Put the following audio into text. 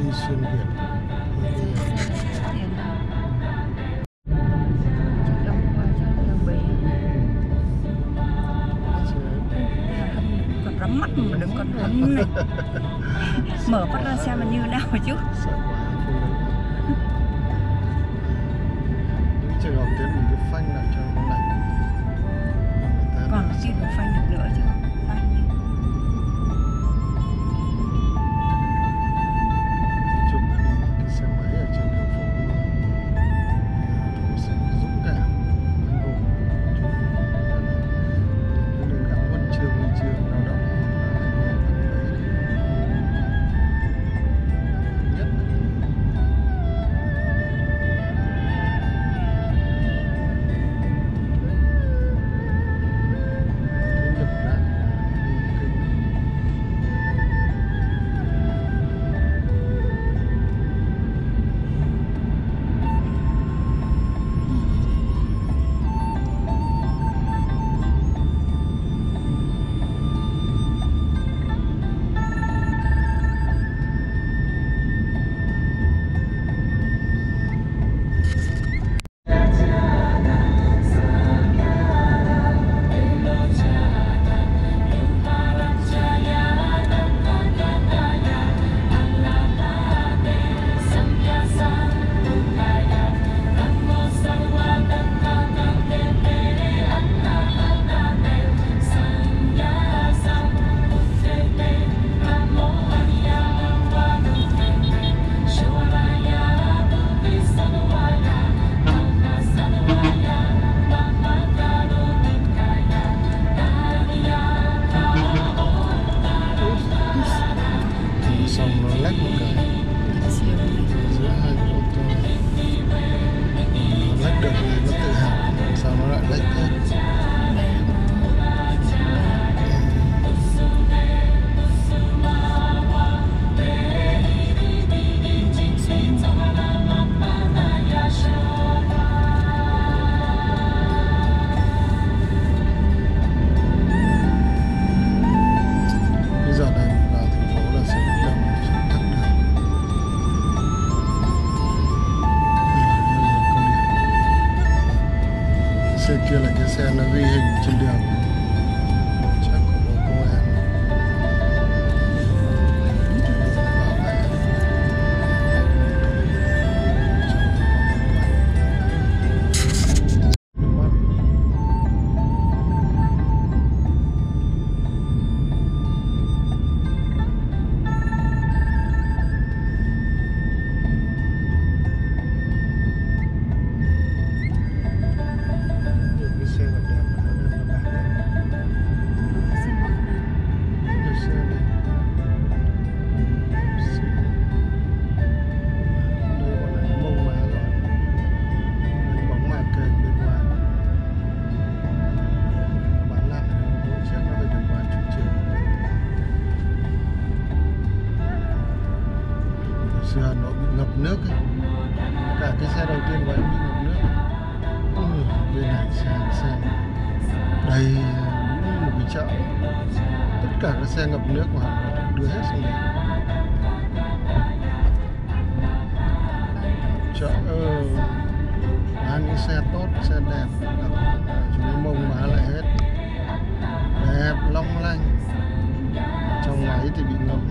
đi xuyên Việt. Rắm mắt mà đừng còn hấn này. Mở mắt ra xem là như nào chứ. Sợ quá không được. Những trường hợp thế mình cứ phanh lại cho nó lạnh. Còn chưa được phanh được nữa chứ. Phanh đi. Chụp đi cái xe máy ở trên đường phố. Sự dũng cảm, anh hùng. Những đường gạo huân chương huy chương lao động. Xong nó lách một cái giữa hai cái ô tô, nó lách được thì nó tự hào, sao nó lại lách thế? Bây giờ này vào thành phố là sẽ đông tắc đường. Xe kia là cái xe nó ghi hình trên đường, chắc của bộ công an. Hà Nội bị ngập nước ấy. Cả cái xe đầu tiên của em bị ngập nước. Bên này xe đầy như một cái chợ. Tất cả các xe ngập nước của Hà Nội đưa hết xuống đây. Chợ bán những xe tốt, xe đẹp, chúng nó mông má lại hết, đẹp long lanh. Trong máy thì bị ngập